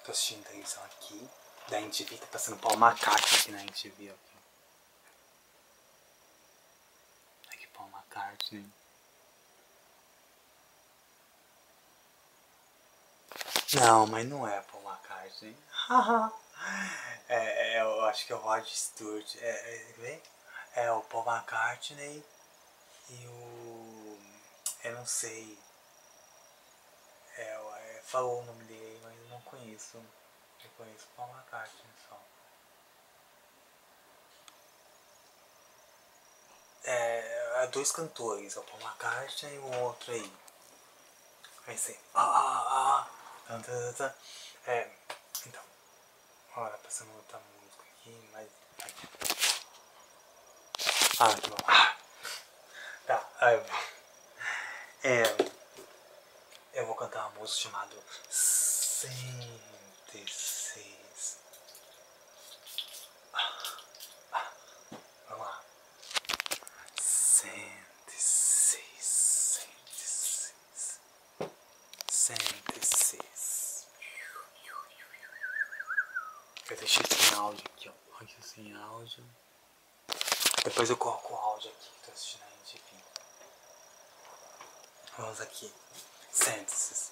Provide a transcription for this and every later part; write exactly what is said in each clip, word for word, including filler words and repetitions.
Tô assistindo televisão aqui. Da M T V, tá passando Paul McCartney aqui na M T V. Aqui. Aqui, Paul McCartney. Não, mas não é Paul McCartney. é, é, eu acho que é o Rod Stewart. É, é, é o Paul McCartney e o... eu não sei. É, é, falou o nome dele, mas eu não conheço. Eu conheço Paul McCartney só. É, é dois cantores, o Paul McCartney e o outro aí. Vai ser. Ah, ah, ah. É, então. Olha, passando outra música aqui, mas. Aqui. Ah, que bom. Ah, tá, aí, é. Eu vou cantar uma música chamada cento e seis. Ah, ah, vamos lá. cento e seis, cento e seis, cento e seis. Eu deixei sem áudio aqui, ó. Aqui sem áudio. Depois eu coloco o áudio aqui que tô assistindo a gente, enfim. Vamos aqui. cento e seis.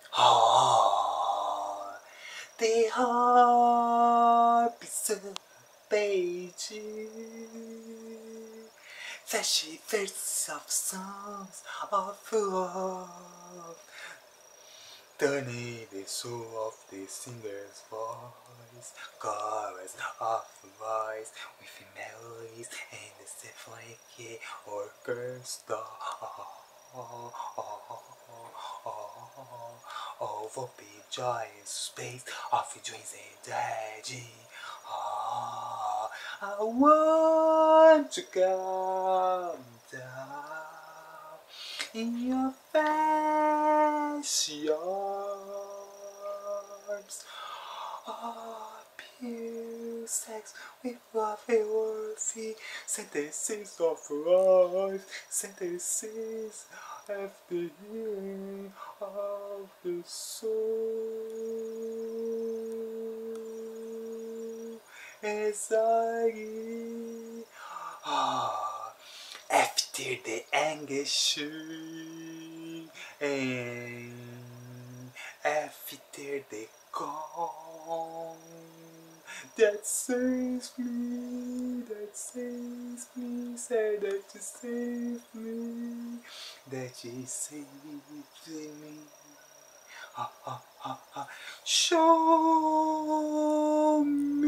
Oh, the harp is a page. Flashy verses of songs of love. Turning the soul of the singer's voice, chorus of voice with melodies and the symphonic orchestra. Oh, oh, oh, oh, oh, open joy and space of dreams and dreaming. Oh, I want to come down in your fancy arms. Oh, pure sex with love and worthy sentences of life, sentences of the healing of the soul. Anxiety. Ah, after the anguish and after the calm that saves me, that saves me, say that you save me, that you saved me. Ah, ah, ah, ah. Show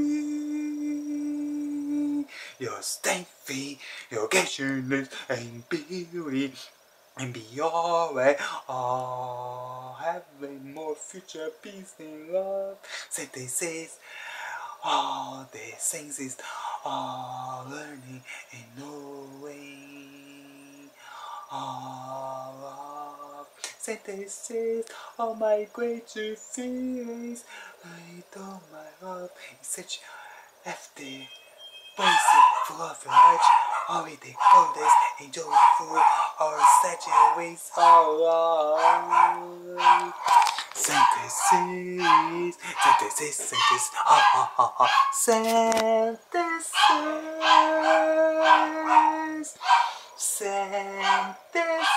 me your strength, your gentleness and beauty, and be alright. Oh, having more future peace and love. Sentences, all the senses, all learning and knowing. All love. Sentences, all my great feelings. I know my love is such after basic full of light, always the coldest and joyful, or such a waste of love. Sentences, sentences, sentences, ha ha ha ha. Sentences, sentences,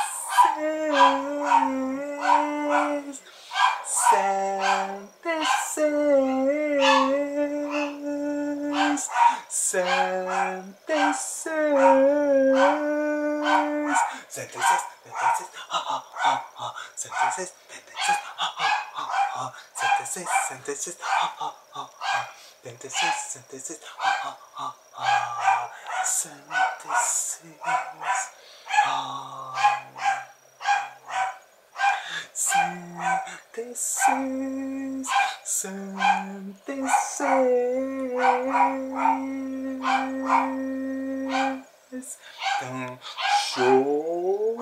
sentences. Sentences, sentences, sentences, ha ha ha ha. Sentences, sentences, ha ha ha ha. Sentences, sentences, ha ha ha ha. Sentences, sentences, ha ha ha ha. Sentences, ah. Sentences, sentences. Don't show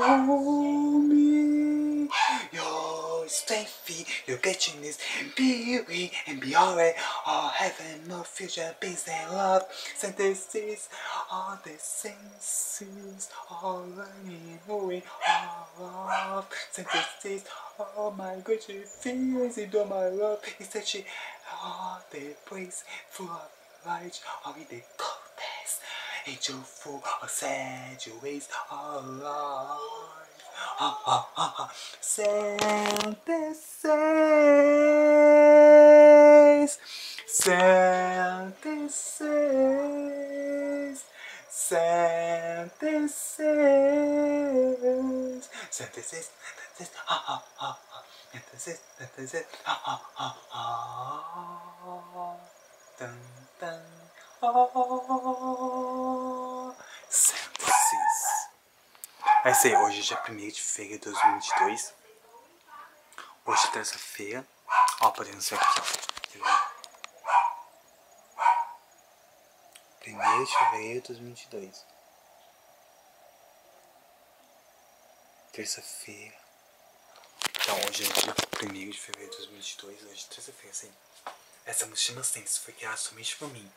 me your strength, your catchiness, beauty, and be alright. All heaven, no future, peace and love. Sentences, all the senses, all learning, knowing, all love. Sentences, all my great feelings, and all my love is such a all the praise full of light, all the coldness, angel full of sad ways, all life. Ah, ah, ah, ah. Santa says, Santa says, Santa says, Santa says, says, ah, ah, ah, ah. Santa says, Santa says, ah, ah, ah, ah. Dun, dun, ah. Santa says. É isso aí, hoje é dia primeiro de fevereiro de dois mil e vinte e dois. Hoje é terça-feira. Ó, podemos ver aqui, ó. primeiro de fevereiro de dois mil e vinte e dois. Terça-feira. Então, hoje é dia primeiro de fevereiro de dois mil e vinte e dois. Hoje é terça-feira, assim. Essa música chama Sense, foi criada somente por mim.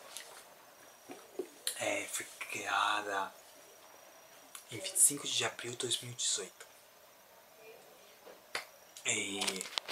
É, foi criada em vinte e cinco de abril de dois mil e dezoito. E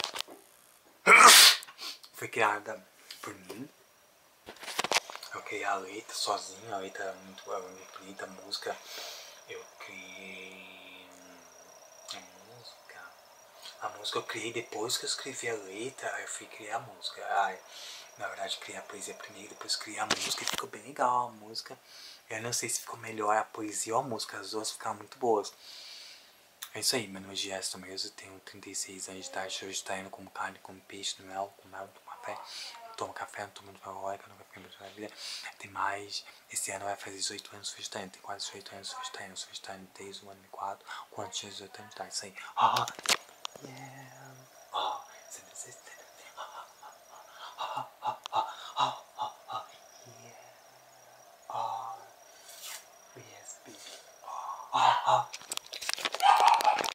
foi criada por mim. Eu criei a letra sozinho, a letra é muito, é muito bonita, a música. Eu criei a música. A música eu criei depois que eu escrevi a letra, aí eu fui criar a música. Aí, na verdade, criei a poesia primeiro, depois criei a música e ficou bem legal a música. Eu não sei se ficou melhor a poesia ou a música, as duas ficaram muito boas. É isso aí, meu nome é Gileade Cristaldo Mariuzzi, eu tenho trinta e seis anos de idade, hoje tá indo como carne, como peixe, no mel, com mel, com café. Eu tomo café, não tomo muito alcoólica, nunca fiquei muito na vida. Tem mais, esse ano vai fazer dezoito anos vegetariano, tem quase dezoito anos vegetariano, sou vegetariano desde o ano de quatro, quando tinha dezoito anos de idade, isso aí. Ah, yeah, ah, sempre existe, ah, ah, ah, ah, ah, ah, ah, yeah, ah, yes, baby, ah, ah.